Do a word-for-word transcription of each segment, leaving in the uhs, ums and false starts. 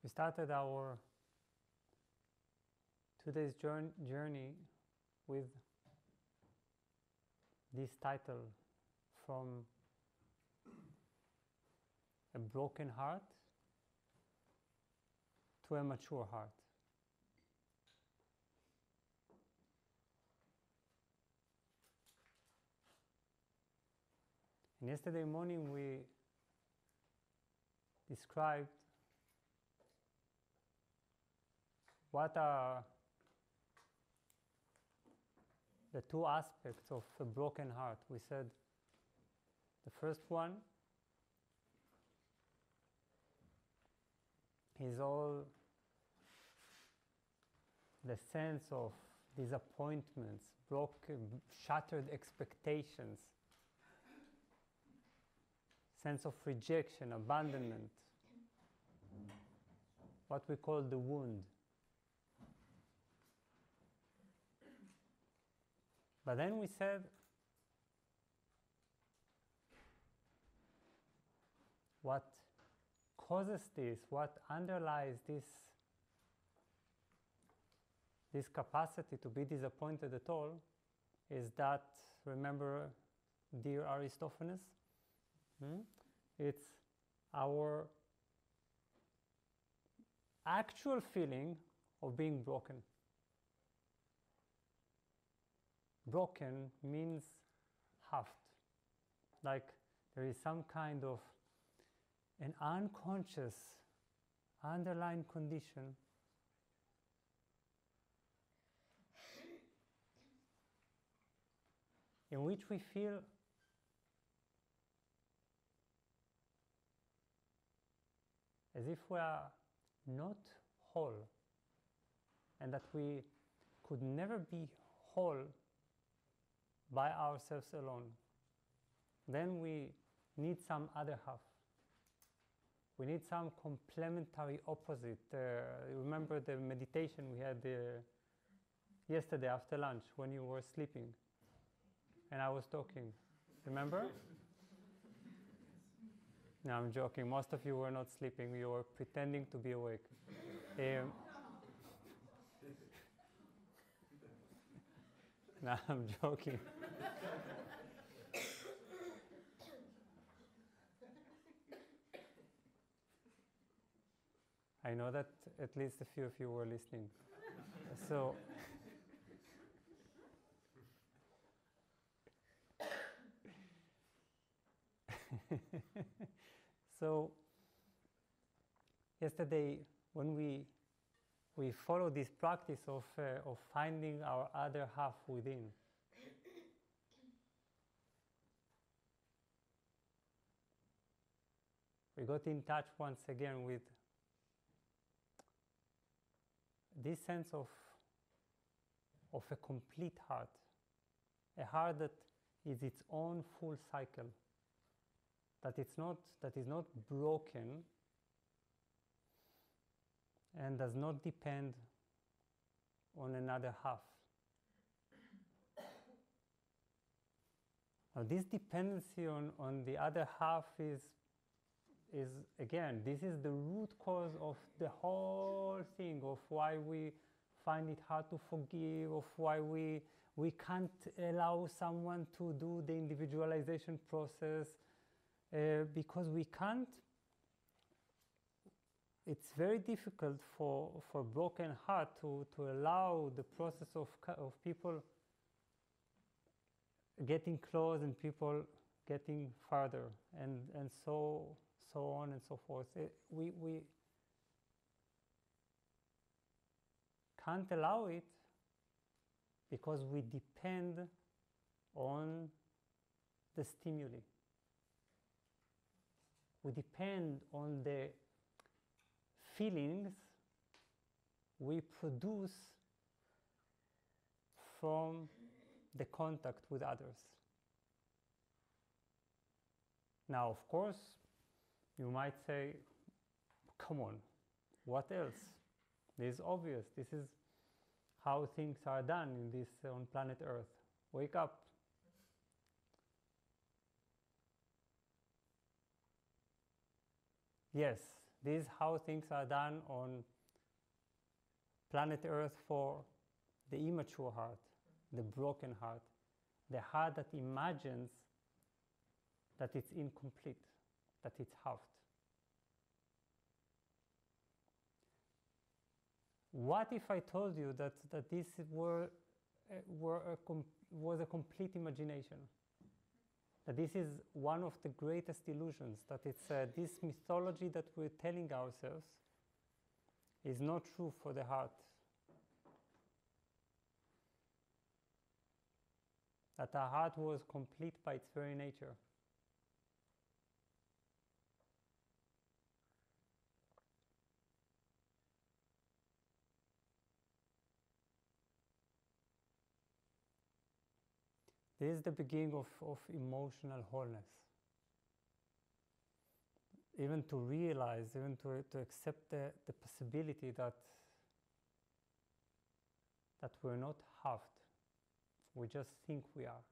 We started our today's journey with this title, From a Broken Heart to a Mature Heart. And yesterday morning we described what are the two aspects of a broken heart. We said the first one is all the sense of disappointments, broken, shattered expectations, sense of rejection, abandonment, what we call the wound. But then we said, what causes this, what underlies this, this capacity to be disappointed at all, is that, remember, dear Aristophanes, hmm? It's our actual feeling of being broken. Broken means halved, like there is some kind of an unconscious underlying condition in which we feel as if we are not whole and that we could never be whole by ourselves alone. Then we need some other half. We need some complementary opposite. Uh, remember the meditation we had uh, yesterday after lunch when you were sleeping and I was talking. Remember? No, I'm joking. Most of you were not sleeping. You were pretending to be awake. Um, no, I'm joking. I know that at least a few of you were listening. So, so yesterday when we we follow this practice of uh, of finding our other half within, we got in touch once again with this sense of of a complete heart, a heart that is its own full cycle, that it's not that is not broken and does not depend on another half. Now, this dependency on, on the other half is is again, this is the root cause of the whole thing, of why we find it hard to forgive, of why we we can't allow someone to do the individualization process, uh, because we can't. It's very difficult for for a broken heart to to allow the process of of people getting close and people getting further, and and so. so on and so forth. It, we, we can't allow it because we depend on the stimuli. We depend on the feelings we produce from the contact with others. Now, of course, you might say, come on, what else? This is obvious. This is how things are done in this uh, on planet Earth. Wake up. Yes, This is how things are done on planet Earth for the immature heart, the broken heart, the heart that imagines that it's incomplete, that it's halved. What if I told you that, that this were, uh, were a com- was a complete imagination? That this is one of the greatest illusions, that it's uh, this mythology that we're telling ourselves is not true for the heart. That our heart was complete by its very nature. This is the beginning of, of emotional wholeness. Even to realize, even to, to accept the, the possibility that, that we're not halved. We just think we are.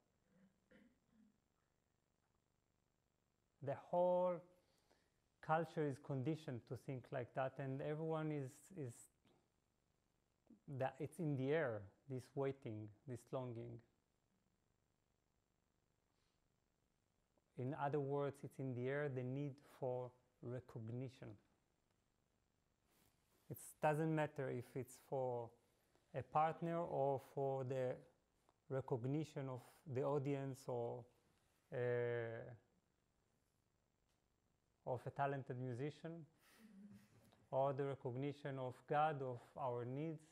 The whole culture is conditioned to think like that, and everyone is, is that it's in the air, this waiting, this longing. In other words, it's in the air, the need for recognition. It doesn't matter if it's for a partner or for the recognition of the audience or uh, of a talented musician, or the recognition of God, of our needs.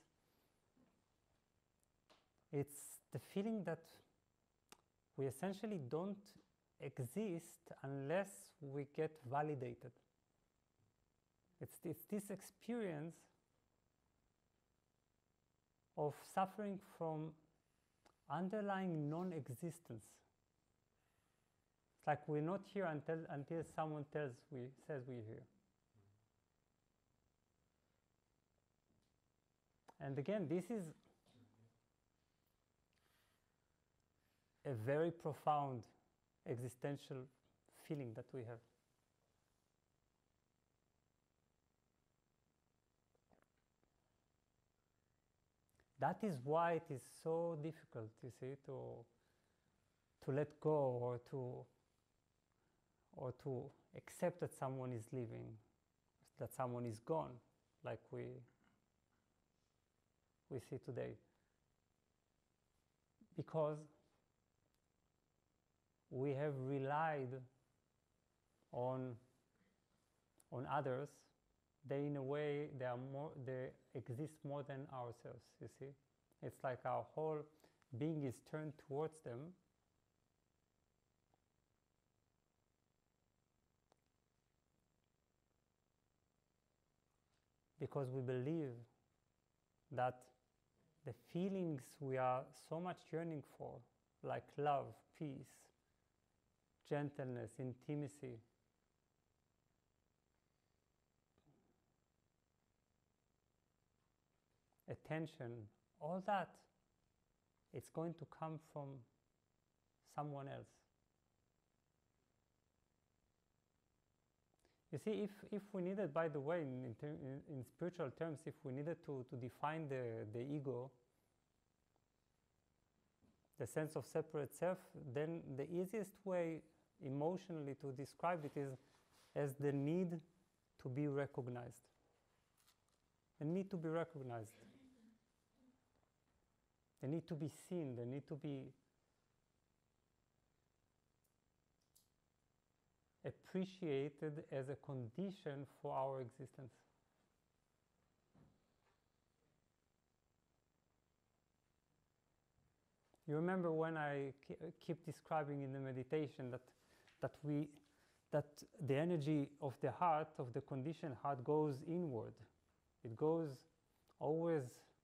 It's the feeling that we essentially don't exist unless we get validated. It's, it's this experience of suffering from underlying non-existence. It's like we're not here until, until someone tells we, says we're here. And again, this is a very profound existential feeling that we have. That is why it is so difficult, you see, to to let go or to or to accept that someone is leaving, that someone is gone, like we we see today. Because we have relied on on others. They, in a way, they are more. They exist more than ourselves. You see, it's like our whole being is turned towards them. Because we believe that the feelings we are so much yearning for, like love, peace, gentleness, intimacy, attention, all that, it's going to come from someone else. You see, if, if we needed, by the way, in, in, ter- in, in spiritual terms, if we needed to, to define the, the ego, the sense of separate self, then the easiest way emotionally to describe it is as the need to be recognized. The need to be recognized. The need to be seen. The need to be appreciated as a condition for our existence. You remember when I keep describing in the meditation that that we that the energy of the heart, of the conditioned heart, goes inward. It goes always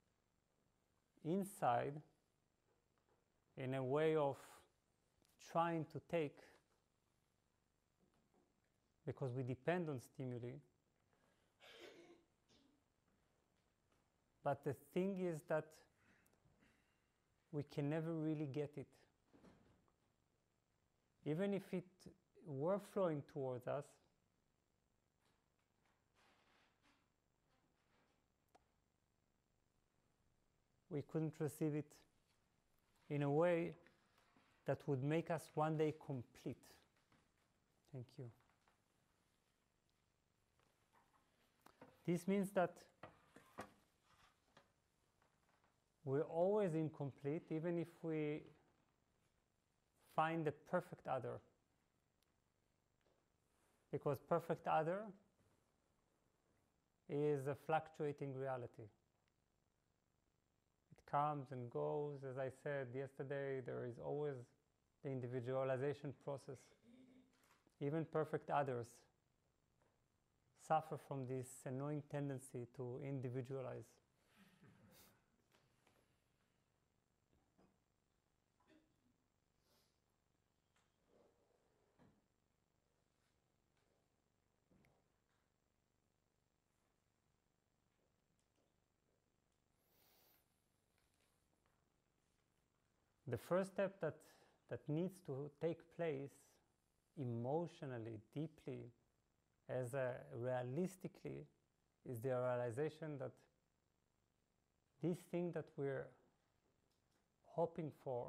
inside in a way of trying to take, because we depend on stimuli. But the thing is that we can never really get it. Even if it were flowing towards us, we couldn't receive it in a way that would make us one day complete. Thank you. This means that we're always incomplete, even if we find the perfect other. Because perfect other is a fluctuating reality. It comes and goes. As I said yesterday, there is always the individualization process. Even perfect others suffer from this annoying tendency to individualize. The first step that, that needs to take place emotionally, deeply, as a realistically, is the realization that this thing that we're hoping for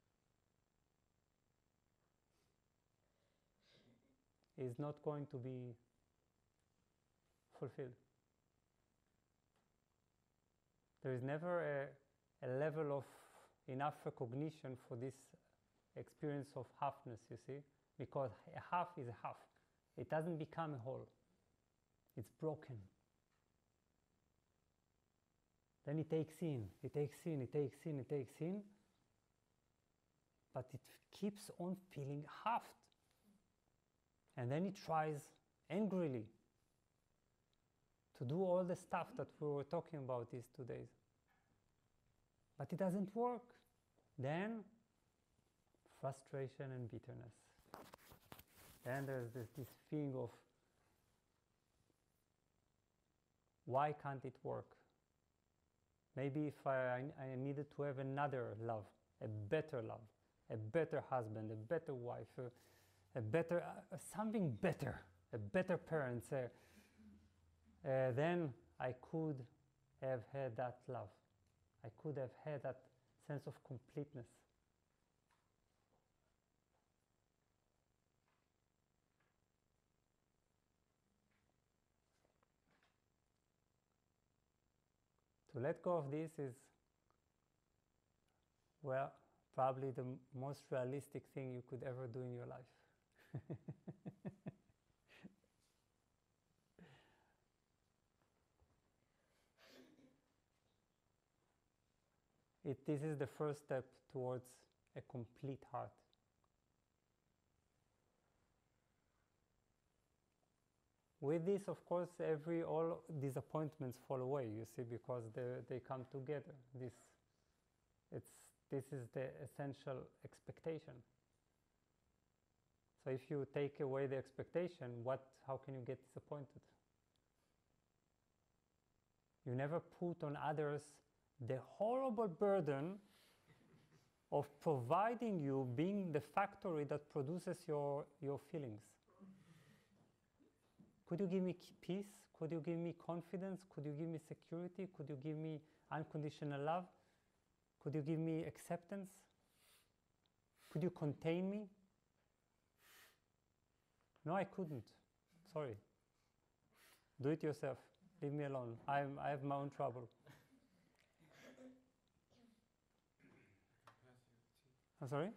is not going to be fulfilled. There is never a, a level of enough recognition for this experience of halfness, you see, because a half is a half. It doesn't become a whole. It's broken. Then it takes in, it takes in, it takes in, it takes in, but it keeps on feeling halved. And then it tries angrily to do all the stuff that we were talking about these two days. But it doesn't work. Then frustration and bitterness. Then there's this, this feeling of why can't it work? Maybe if I, I needed to have another love, a better love, a better husband, a better wife, a, a better, uh, something better, a better parent, uh, uh, then I could have had that love. I could have had that sense of completeness. To let go of this is, well, probably the m- most realistic thing you could ever do in your life. It, this is the first step towards a complete heart. With this, of course, every all disappointments fall away, you see, because they, they come together. This, it's, this is the essential expectation. So if you take away the expectation, what, how can you get disappointed? You never put on others the horrible burden of providing you being the factory that produces your, your feelings. Could you give me peace? Could you give me confidence? Could you give me security? Could you give me unconditional love? Could you give me acceptance? Could you contain me? No, I couldn't. Sorry. Do it yourself. Leave me alone. I'm, I have my own trouble. I'm sorry?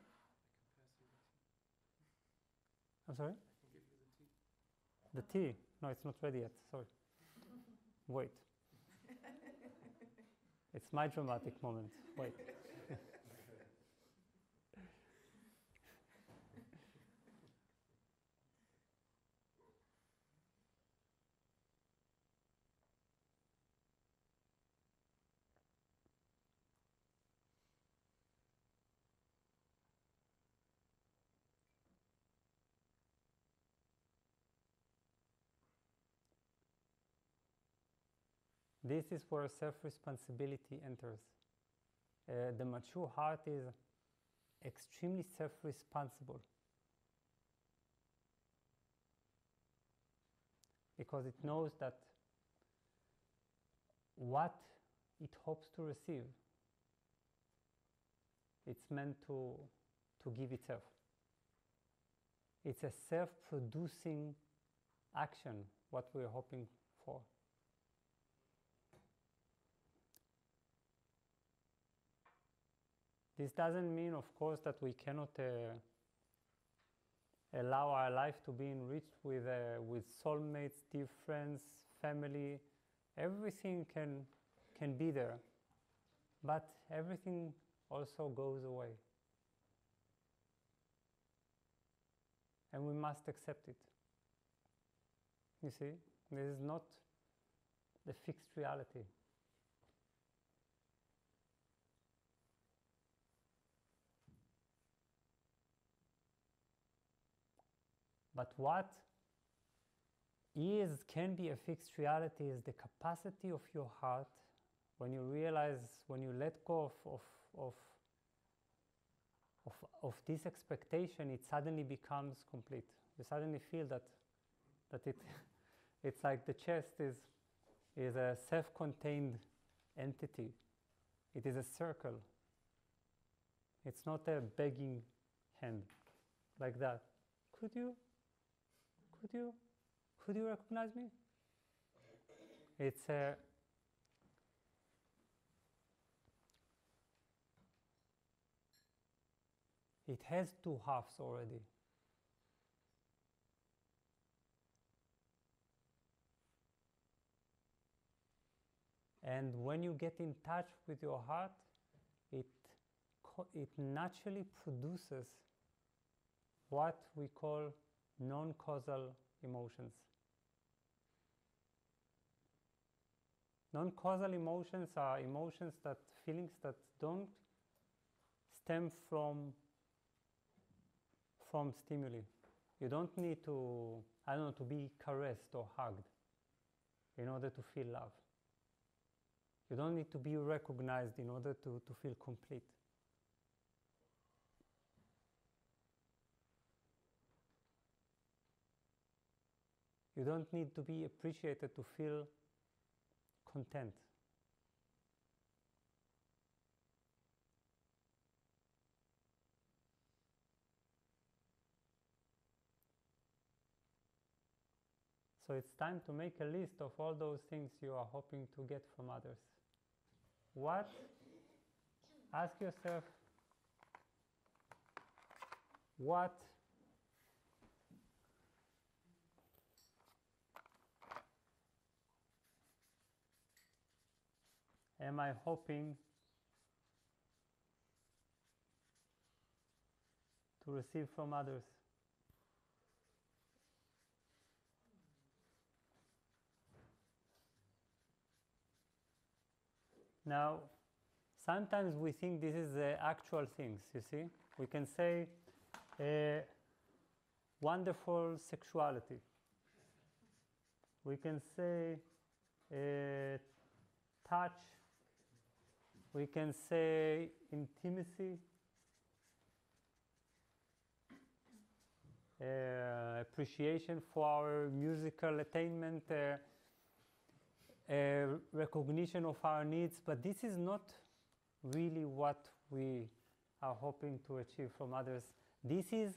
I'm sorry? The tea? No, it's not ready yet. Sorry. Wait. It's my dramatic moment. Wait. This is where self-responsibility enters. Uh, the mature heart is extremely self-responsible because it knows that what it hopes to receive it's meant to, to give itself. It's a self-producing action, what we're hoping for. This doesn't mean, of course, that we cannot uh, allow our life to be enriched with, uh, with soulmates, dear friends, family. Everything can, can be there, but everything also goes away. And we must accept it. You see, this is not the fixed reality. But what is, can be a fixed reality is the capacity of your heart when you realize, when you let go of, of, of, of, of this expectation, it suddenly becomes complete. You suddenly feel that, that it, it's like the chest is, is a self-contained entity. It is a circle. It's not a begging hand like that. Could you? Could you? Could you recognize me? It's a it has two halves already. And when you get in touch with your heart, it, it naturally produces what we call non-causal emotions. Non-causal emotions are emotions that, feelings that don't stem from, from stimuli. You don't need to, I don't know, to be caressed or hugged in order to feel love. You don't need to be recognized in order to, to feel complete. You don't need to be appreciated to feel content. So it's time to make a list of all those things you are hoping to get from others. What? Ask yourself, what am I hoping to receive from others? Now, sometimes we think this is the actual things, you see? We can say, uh, wonderful sexuality. We can say, uh, touch. We can say intimacy, uh, appreciation for our musical attainment, uh, uh, recognition of our needs, but this is not really what we are hoping to achieve from others. This is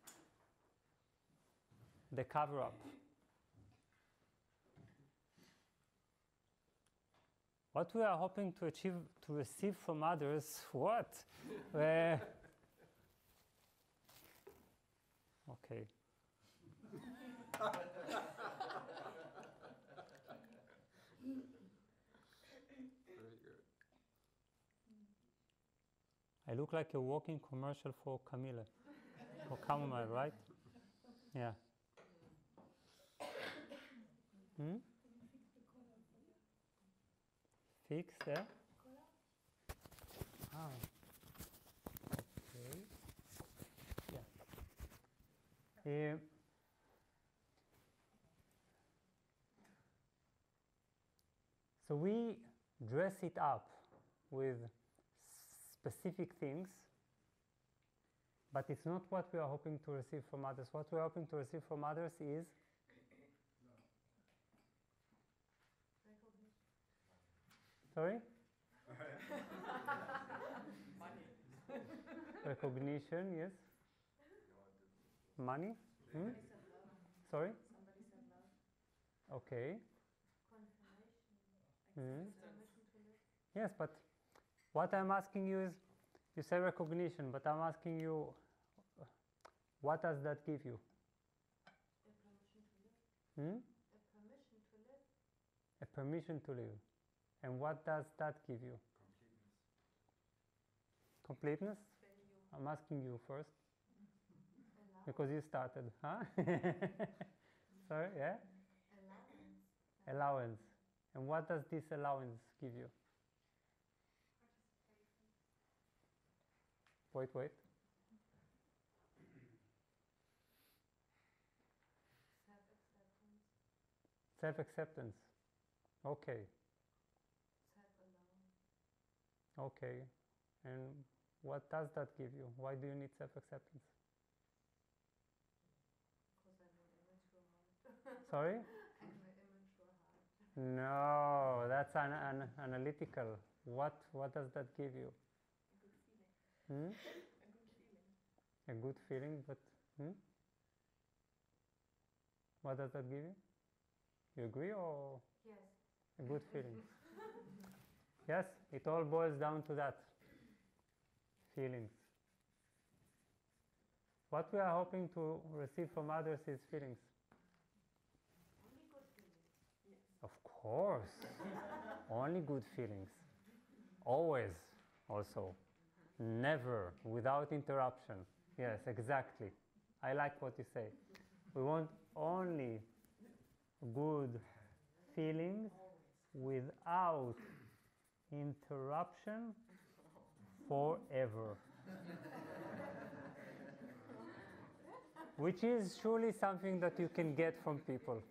the cover-up. What we are hoping to achieve, to receive from others, what? uh, okay. I look like a walking commercial for Camille, for chamomile, right? Yeah. Hmm? Fix there? Ah. Okay. Yeah. Uh, so we dress it up with specific things, but it's not what we are hoping to receive from others. What we are hoping to receive from others is sorry? Self-recognition, yes. Money? Hmm? Somebody said love. Sorry? Somebody said love. Okay. Confirmation. Hmm. Permission to live. Yes, but what I'm asking you is, you say recognition, but I'm asking you, what does that give you? A permission to live. Hmm? A permission to live. A permission to live. And what does that give you? Completeness. Completeness? Value. I'm asking you first. Allowance. Because you started, huh? Sorry, yeah? Allowance. Allowance. And what does this allowance give you? Wait, wait. Self-acceptance. Self-acceptance. Okay. Self-allowance. Okay. And what does that give you? Why do you need self-acceptance? Because I'm an immature heart. Sorry? I'm an immature heart. No, that's an, an analytical. What what does that give you? A good feeling. Hmm? A good feeling. A good feeling, but hmm? What does that give you? You agree or? Yes. A good feeling. Yes, it all boils down to that. Feelings. What we are hoping to receive from others is feelings. Only good feelings. Yes. Of course. Only good feelings. Always, also. Never, without interruption. Yes, exactly. I like what you say. We want only good feelings without interruption forever. Which is surely something that you can get from people.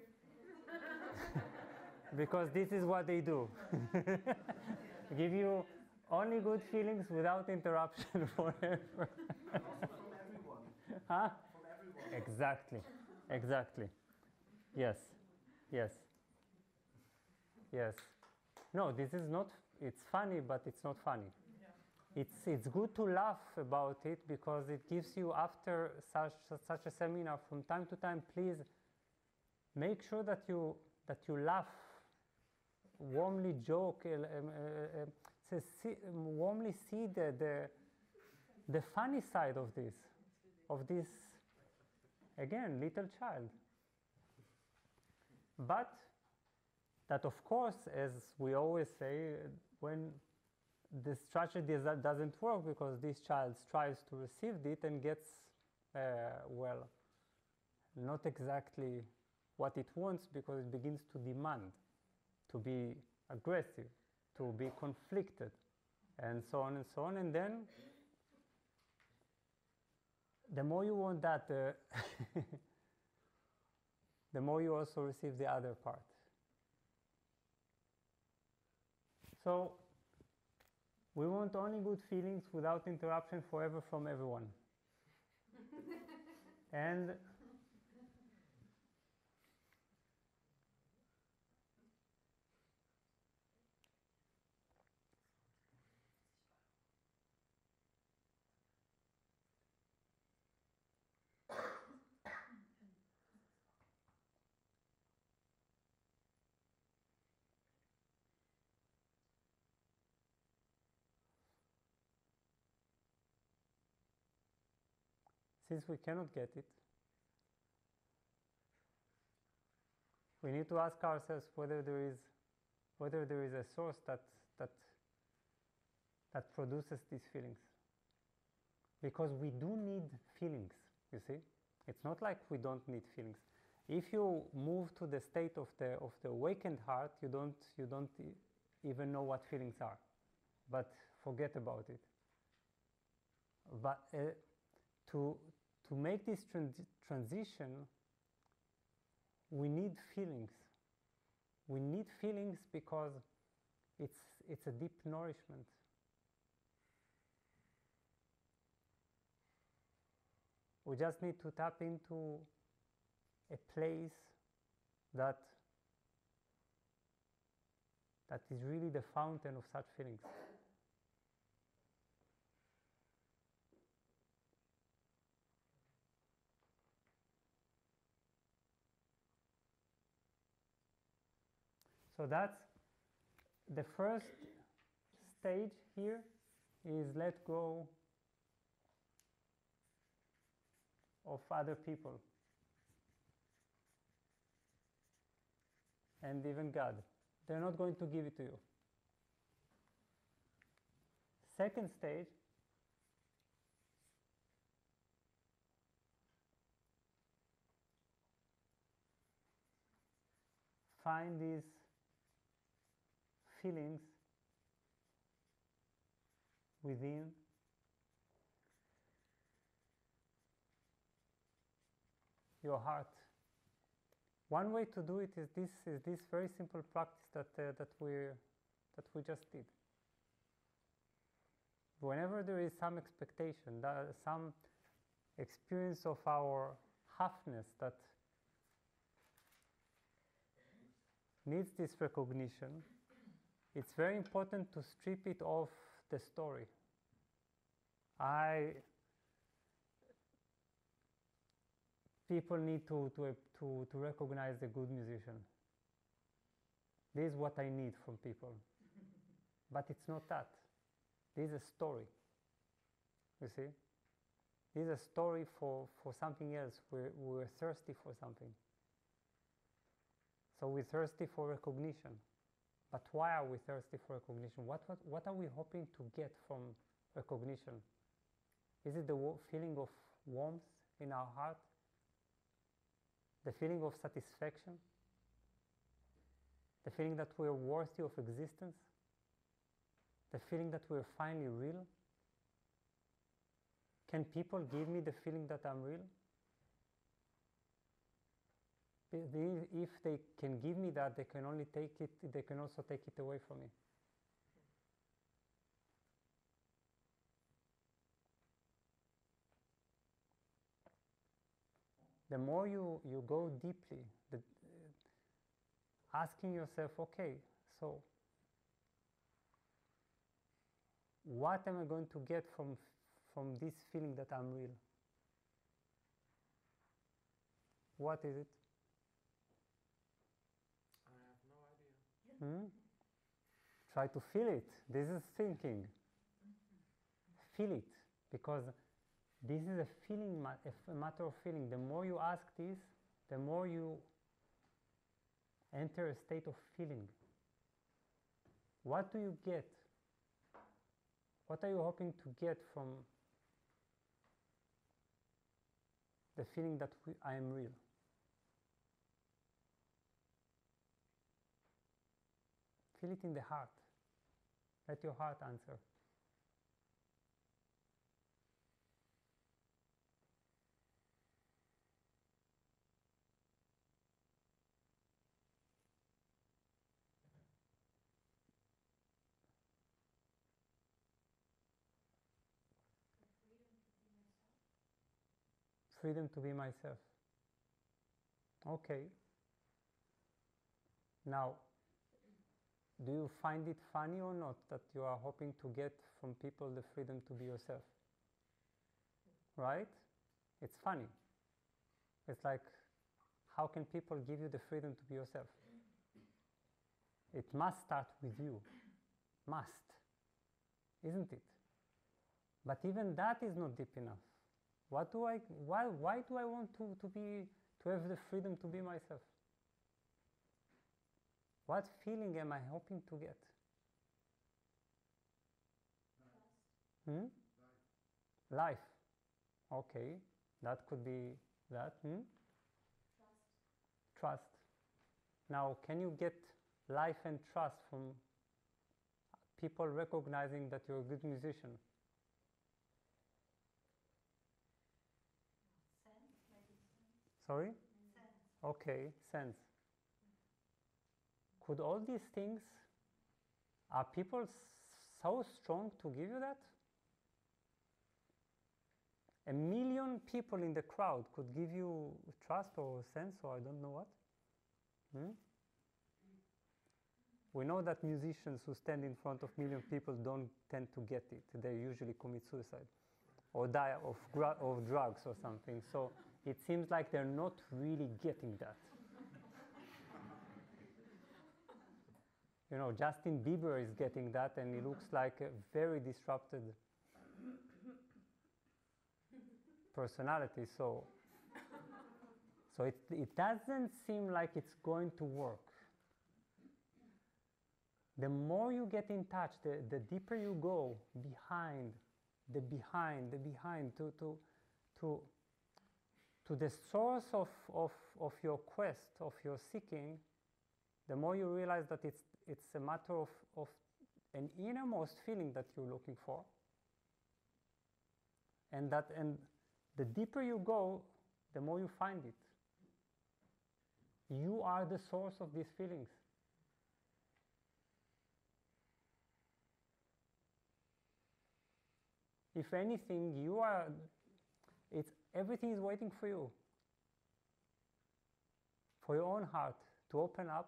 Because this is what they do. Give you only good feelings without interruption forever. Also from everyone. Huh? From everyone. Exactly. Exactly. Yes. Yes. Yes. No, this is not, it's funny, but it's not funny. Yeah. It's, it's good to laugh about it because it gives you, after such, such a seminar, from time to time, please make sure that you, that you laugh, warmly joke, uh, um, uh, uh, see, warmly see the, the, the funny side of this, of this, again, little child. But that, of course, as we always say, when the strategy doesn't work because this child strives to receive it and gets, uh, well, not exactly what it wants because it begins to demand, to be aggressive, to be conflicted, and so on and so on. And then, the more you want that, uh, the more you also receive the other part. So, we want only good feelings without interruption forever from everyone. And since we cannot get it, we need to ask ourselves whether there is, whether there is a source that, that, that produces these feelings. Because we do need feelings, you see? It's not like we don't need feelings. If you move to the state of the, of the awakened heart, you don't, you don't e- even know what feelings are. But forget about it. But uh, to, to make this transi- transition, we need feelings. We need feelings because it's, it's a deep nourishment. We just need to tap into a place that, that is really the fountain of such feelings. So that's the first stage here, is let go of other people and even God. They're not going to give it to you. Second stage, find these feelings within your heart. One way to do it is this is this very simple practice that uh, that we that we just did. Whenever there is some expectation, that some experience of our halfness that needs this recognition, it's very important to strip it off the story. I people need to, to, to, to recognize a good musician. This is what I need from people. But it's not that. This is a story. You see? This is a story for, for something else. We're, we're thirsty for something. So we're thirsty for recognition. But why are we thirsty for recognition? What, what, what are we hoping to get from recognition? Is it the wo- feeling of warmth in our heart? The feeling of satisfaction? The feeling that we're worthy of existence? The feeling that we're finally real? Can people give me the feeling that I'm real? If they can give me that, they can only take it, they can also take it away from me. The more you, you go deeply, the, uh, asking yourself, okay, so what am I going to get from, from this feeling that I'm real? What is it? I have no idea. Hmm? Try to feel it. This is thinking. Feel it, because this is a feeling, a matter of feeling. The more you ask this, the more you enter a state of feeling. What do you get? What are you hoping to get from the feeling that we, I am real? Feel it in the heart. Let your heart answer. Freedom to be myself. Okay. Now, do you find it funny or not that you are hoping to get from people the freedom to be yourself? Right? It's funny. It's like, how can people give you the freedom to be yourself? It must start with you. Must. Isn't it? But even that is not deep enough. What do I, why, why do I want to, to be, to have the freedom to be myself? What feeling am I hoping to get? Hmm? Life. Okay, that could be that. Hmm? Trust. Trust. Now, can you get life and trust from people recognizing that you're a good musician? Sense, maybe sense. Sorry? Sense. Okay, sense. Could all these things, are people so strong to give you that? A million people in the crowd could give you trust or sense or I don't know what. Hmm? We know that musicians who stand in front of million people don't tend to get it. They usually commit suicide or die of, gra- of drugs or something. So it seems like they're not really getting that. you know, Justin Bieber is getting that, and he looks like a very disrupted personality. So, so it, it doesn't seem like it's going to work. The more you get in touch, the, the deeper you go behind, the behind, the behind, to, to, to, to the source of, of, of your quest, of your seeking, the more you realize that it's, it's a matter of, of an innermost feeling that you're looking for. And, that, and the deeper you go, the more you find it. You are the source of these feelings. If anything, you are, it's, everything is waiting for you, for your own heart to open up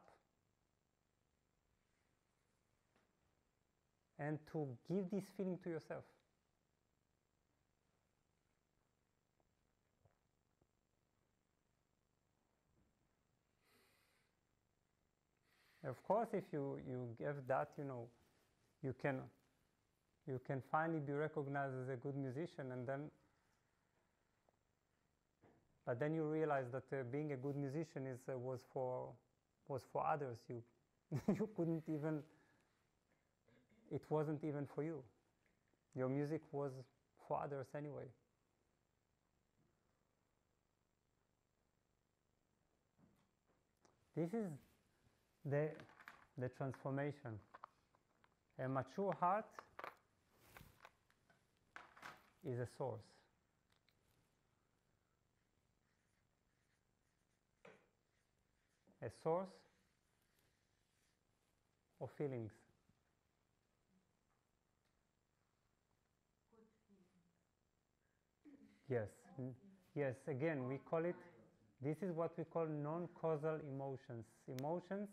and to give this feeling to yourself. Of course, if you, you give that, you know, you can, you can finally be recognized as a good musician, and then, but then you realize that uh, being a good musician is, uh, was, for, was for others. You, you couldn't even, it wasn't even for you. Your music was for others anyway. This is the, the transformation. A mature heart is a source. A source of feelings. Yes, yes, again, we call it, this is what we call non-causal emotions. Emotions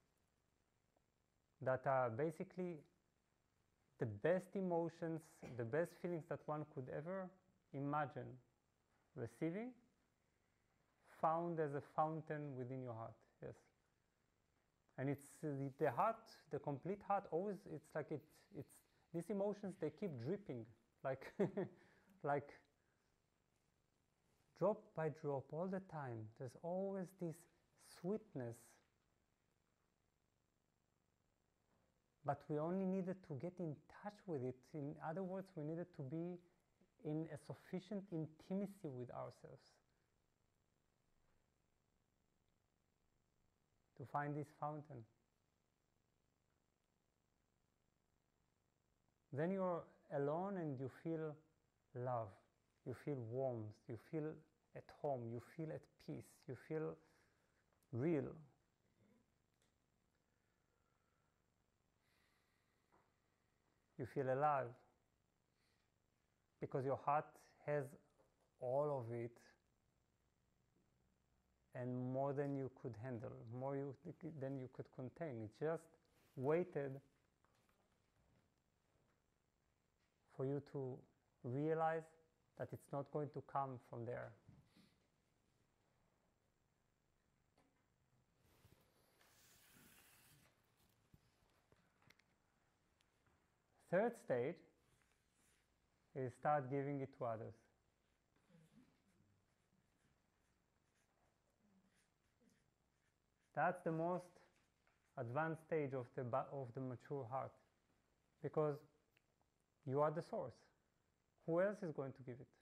that are basically the best emotions, the best feelings that one could ever imagine receiving, found as a fountain within your heart, yes. And it's uh, the, the heart, the complete heart, always, it's like it, it's, these emotions, they keep dripping, like, like drop by drop, all the time. There's always this sweetness. But we only needed to get in touch with it. In other words, we needed to be in a sufficient intimacy with ourselves to find this fountain. Then you're alone and you feel love, you feel warmth, you feel at home, you feel at peace, you feel real. You feel alive because your heart has all of it and more than you could handle, more you, than you could contain. It just waited for you to realize that it's not going to come from there. Third stage is start giving it to others. That's the most advanced stage of the, of the mature heart, because you are the source. Who else is going to give it?